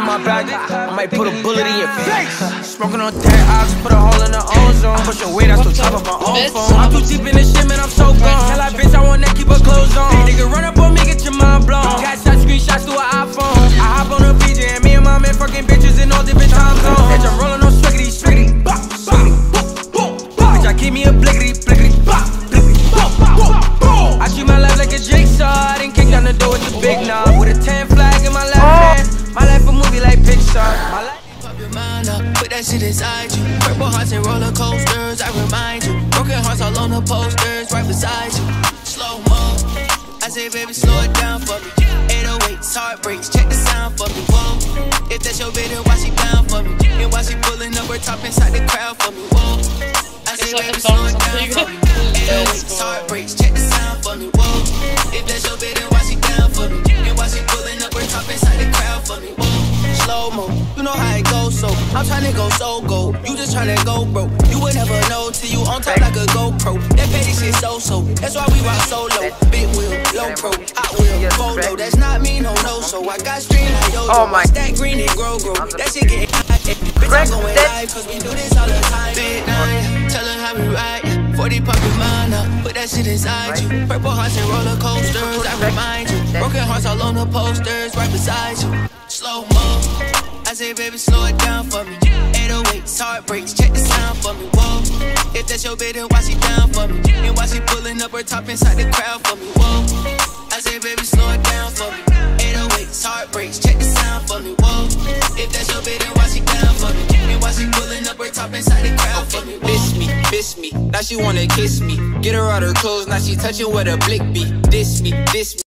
my back, I might put a bullet in your face. Smoking on that, I just put a hole in the ozone. Push your weight, I still top of my own phone. I'm too deep in this shit, man, I'm so gone. Tell that bitch I want that, keep her clothes on. Nigga, run up on me, get your mind blown. Got shot screenshots through an iPhone. I hop on a PJ and me and my man fucking bitches in all different time zones. Bitch, I'm rolling on swiggity, swiggity, bop, swiggity, boop, boop, boop. Bitch, I keep me a blickety, blickety, bop, blickety, boop, boop, boop. I treat my life like a jigsaw. I didn't kick down the door with the big knob. With a 10 flag in my left hand. My life a movie like Pixar. My life. Pop your mind up, put that shit inside you. Purple hearts and roller coasters, I remind you. Broken hearts all on the posters, right beside you. Slow mo, I say baby slow it down for me. 808s, heartbreaks, check the sound for me. Whoa, if that's your baby, why she down for me? And why she pulling up her top inside the crowd for me? Whoa, I say baby slow it down for me. 808s, heartbreaks, check the sound for me. Whoa, if that's your baby, why she down for me? And why she pulling up her top inside the crowd for me? Whoa, slow mo, you know how it goes, so I'm tryna go so go. You just tryna go broke. You would never know till you on top like a GoPro. That petty shit so. That's why we rock solo. Big wheel, low pro, hot wheel, photo. That's not me, no so. I got stream like yo. Oh my. Stack green and grow. That shit getting hot. Bitch, I'm going live, cause we do this all the time. Big 9, tell her how we ride. 40 pop your mind up, put that shit inside you. Purple hearts and roller coasters, I remind you. Broken hearts all on the posters, right beside you. Slow mo, I say baby slow it down for me. 808s, heartbreaks, check the sound for me. Whoa, if that's your baby, why she down for me? And why she pulling up her top inside the crowd for me? Whoa, I say baby slow it down for me. 808s, heartbreaks, check the sound for me. Whoa, if that's your baby, why she down for me? And why she pulling up her top inside the crowd for me? Miss me, now she wanna kiss me. Get her out her clothes, now she touching where the blick be. Diss me.